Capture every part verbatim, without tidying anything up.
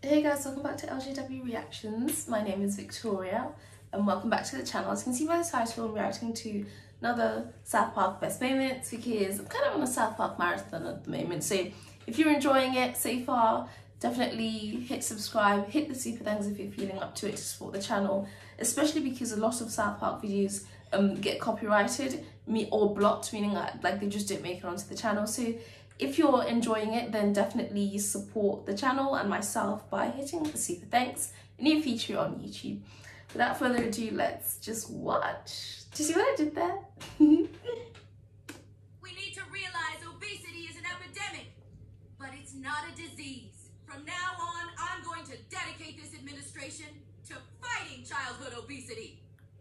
Hey guys, welcome back to L J W Reactions. My name is Victoria and welcome back to the channel. As you can see by the title, I'm reacting to another South Park Best Moments because I'm kind of on a South Park marathon at the moment. So if you're enjoying it so far, definitely hit subscribe, hit the super thanks if you're feeling up to it to support the channel, especially because a lot of South Park videos um, get copyrighted me or blocked, meaning like, like they just don't make it onto the channel. So if you're enjoying it, then definitely support the channel and myself by hitting the super thanks, a new feature on YouTube. Without further ado, let's just watch. Do you see what I did there? We need to realize obesity is an epidemic, but it's not a disease. From now on, I'm going to dedicate this administration to fighting childhood obesity.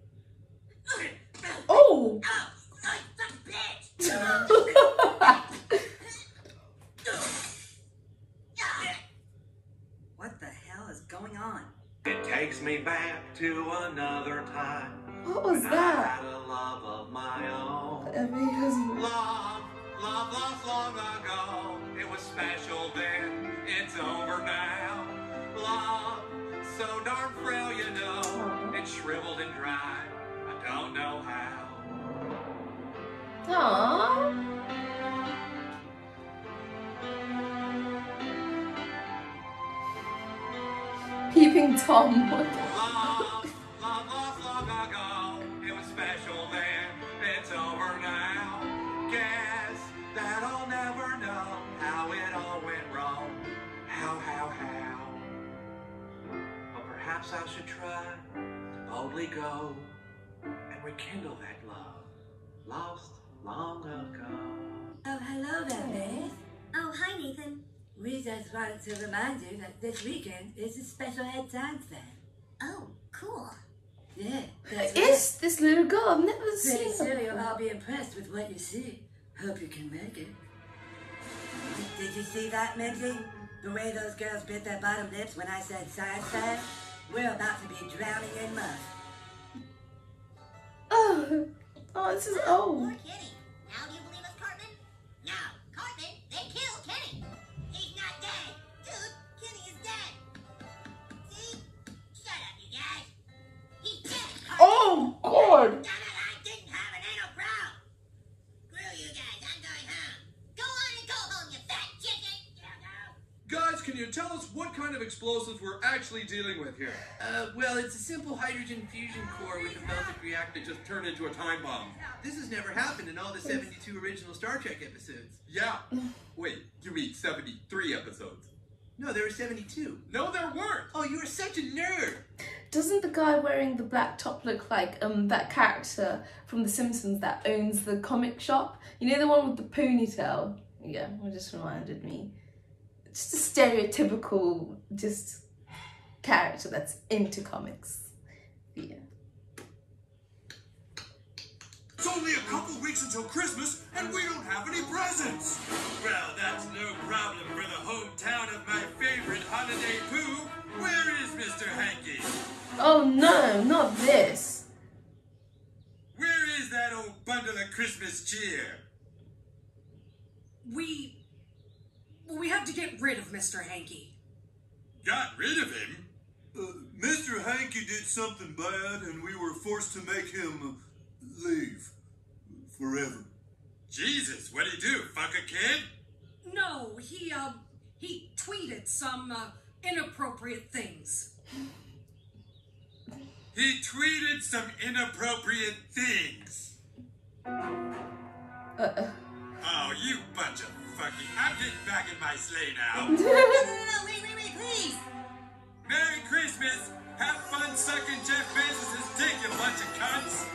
Oh! Oh, son of a bitch! What the hell is going on? It takes me back to another time. What was when that? I had a love of my own. Amazing. Love, love lost long ago. It was special then, it's over now. Love, so darn frail, you know. Aww. It's shriveled and dry. I don't know how. Aww. Peeping Tom. Love, love lost long ago. It was special then, it's over now. Guess that I'll never know how it all went wrong. How, how, how. But perhaps I should try to boldly go and rekindle that love lost long ago. Oh, hello there, Beth. Oh, hi, Nathan. We just wanted to remind you that this weekend is a special ed science fair. Oh, cool. Yeah, that's It's this little girl. I've never Pretty seen sure her you'll all before. be impressed with what you see. Hope you can make it. Did, did you see that, Mindy? The way those girls bit their bottom lips when I said science fair? We're about to be drowning in mud. Oh, oh, this is old. Poor Kenny. Now do you believe us, Cartman? No. Cartman, they killed Kenny. He's not dead. Dude, Kenny is dead. See? Shut up, you guys. He's dead, Cartman. Oh, God. Damn it, I didn't have an anal proud. Screw you guys, I'm going home. Go on and go home, you fat chicken. Go, go. Guys, can you tell us what kind of explosives we're actually dealing with here? Uh, well, it's a simple hydrogen fusion core with a melted reactor just Just turned into a time bomb. This has never happened in all the seventy-two original Star Trek episodes. Yeah. Wait, you mean seventy-three episodes? No, there were seventy-two. No, there weren't. Oh, you are such a nerd! Doesn't the guy wearing the black top look like um that character from The Simpsons that owns the comic shop? You know, the one with the ponytail? Yeah, it just reminded me. Just a stereotypical just character that's into comics. Yeah. It's only a couple weeks until Christmas, and we don't have any presents. Well, that's no problem for the hometown of my favorite holiday poo. Where is Mister Hanky? Oh no, not this. Where is that old bundle of Christmas cheer? We... we have to get rid of Mister Hanky. Got rid of him? Uh, Mister Hanky did something bad, and we were forced to make him uh, leave forever. Jesus, what'd he do? Fuck a kid? No, he, uh, he tweeted some, uh, inappropriate things. He tweeted some inappropriate things. Uh-uh. Oh, you bunch of fucking... I'm getting back in my sleigh now. No, no, no, wait, wait, wait, please. Merry Christmas! Have fun sucking Jeff Bezos' dick, you bunch of cunts!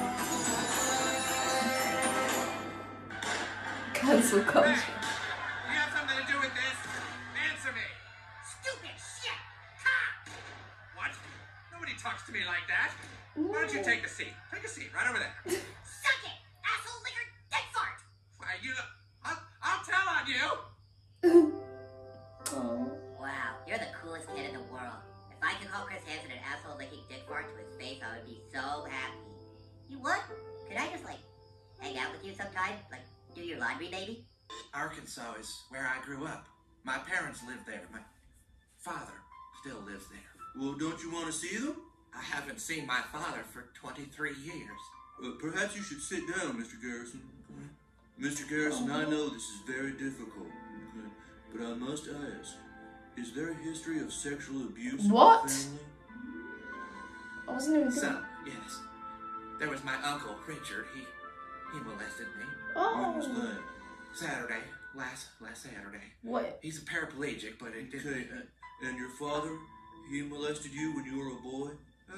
Cancel culture. You have something to do with this? Answer me! Stupid shit. Ha! What? Nobody talks to me like that. Why don't you take a seat? Take a seat right over there. Suck it, asshole liquor dick fart. Why, you... I'll, I'll tell on you! Oh. Wow, you're the coolest kid in the world. If I could call Chris Hansen an asshole licking dick fart to his face, I would be so happy. You what? Could I just, like, hang out with you sometime? Like, do your laundry, maybe? Arkansas is where I grew up. My parents lived there. My father lives there. Well, don't you want to see them? I haven't seen my father for twenty-three years. Uh, perhaps you should sit down, Mister Garrison. Mister Garrison, I know this is very difficult, okay? But I must ask, is there a history of sexual abuse What? in the family? I wasn't even So, thinking. yes. There was my uncle, Richard. He he molested me. When was Oh, that? Saturday. Last last Saturday. what? He's a paraplegic, but it didn't... Okay, uh, and your father, he molested you when you were a boy?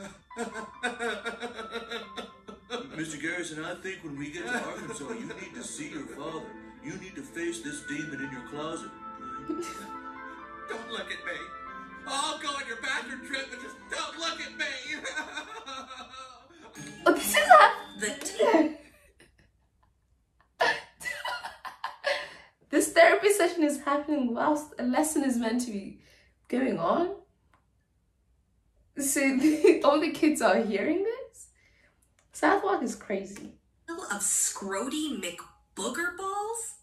Mister Garrison, I think when we get to Arkansas, you need to see your father. You need to face this demon in your closet. Don't look at me. I'll go on your bathroom trip, but just don't look at me. Oh, this is that. The This therapy session is happening whilst a lesson is meant to be going on. So the, all the kids are hearing this. Southwark is crazy. Of Scrody McBooger balls?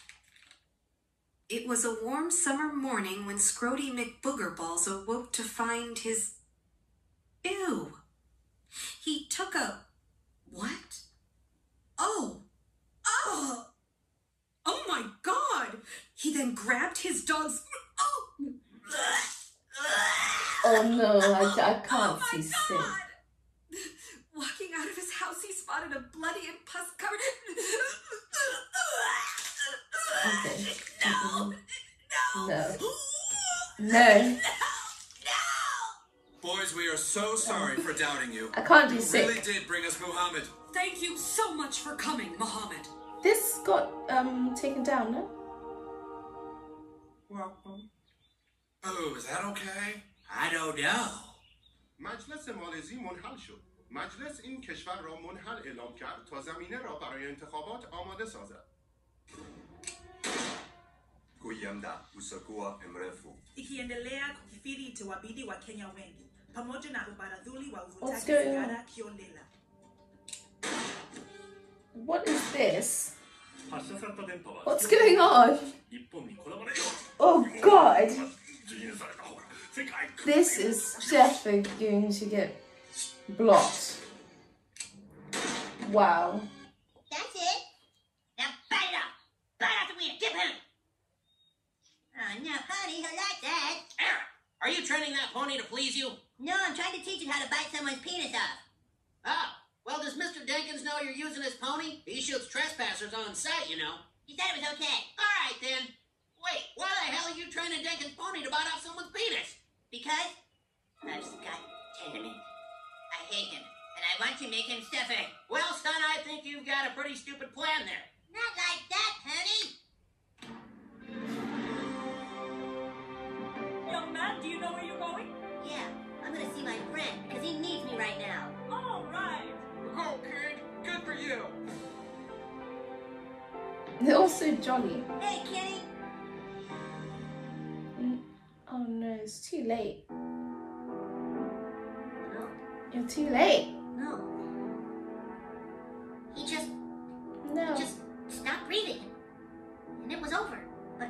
It was a warm summer morning when Scrody McBooger balls awoke to find his... Ew. He took a... What? Oh. Oh. Oh my God. He then grabbed his dog's... Oh. Oh no, I, I can't Oh my see God. Sid. Walking out of his house, he spotted a bloody and pus covered... Okay. No. No. No. No. Boys, we are so sorry for doubting you. I can't do You sick. really did bring us Muhammad. Thank you so much for coming, Muhammad. This got um taken down, no? Oh, is that okay? I don't know. مجلس مالزی منحل شد. مجلس این کشور را منحل اعلام کرد تا زمینه را برای انتخابات آماده سازد. Kuyemda usakuwa mrefu. Ikiendelea kukithiri wabidi wa Kenya wengi pamoja na ubaradhuli wa What's uvutaji going sigara on? kiolela. What is this? What's going on? Oh God. This is definitely going to get blocked. Wow. That's it. Now bite it up. Bite out the wheel. Get him. Oh, no, honey, I like that. Eric, are you training that pony to please you? No, I'm trying to teach it how to bite someone's penis off. Oh, well, does Mister Jenkins know you're using his pony? He shoots trespassers on sight, you know. He said it was okay. All right, then. Wait, why the hell are you training Jenkins' pony to bite off someone's penis? Because I've got temperament. I hate him, and I want to make him suffer. Well, son, I think you've got a pretty stupid plan there. Not like that, honey. Young man, do you know where you're going? Yeah, I'm gonna see my friend, because he needs me right now. All right. Go, kid. Good for you. They're all so jolly. Hey, Kenny. Mm. Oh no, it's too late. No, You're too late. no. He just, No. just stopped breathing. And it was over. But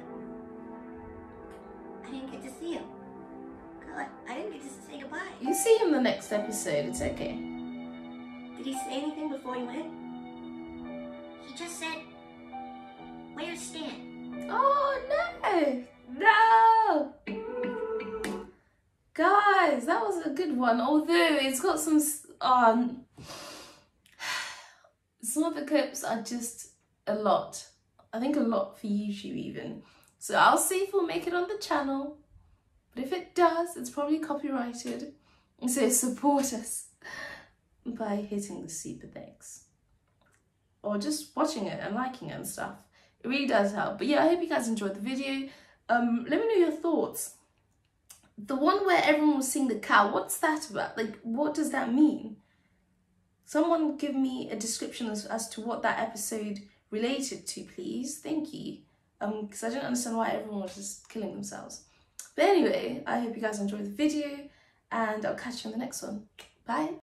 I didn't get to see him. God, I didn't get to say goodbye. You see him the next episode, it's okay. Did he say anything before he went? He just said, "Where's Stan?" Oh no! No! Guys, that was a good one. Although it's got some um some of the clips are just a lot. I think a lot for YouTube even. So I'll see if we'll make it on the channel. But if it does, it's probably copyrighted. So support us by hitting the super thanks. Or just watching it and liking it and stuff. It really does help. But yeah, I hope you guys enjoyed the video. Um, let me know your thoughts. The one where everyone was seeing the cow, what's that about? Like, what does that mean? Someone give me a description as, as to what that episode related to, please. Thank you. Um, because I don't understand why everyone was just killing themselves. But anyway, I hope you guys enjoyed the video and I'll catch you in the next one. Bye.